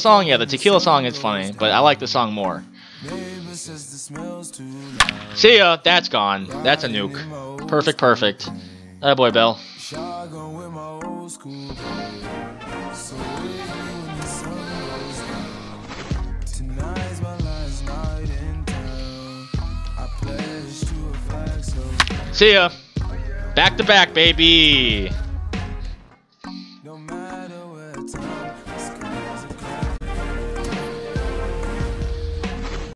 song, yeah, the tequila song is funny, but I like the song more. See ya. That's gone. That's a nuke. Perfect, perfect. Oh boy, Bell. See ya. Back to back, baby.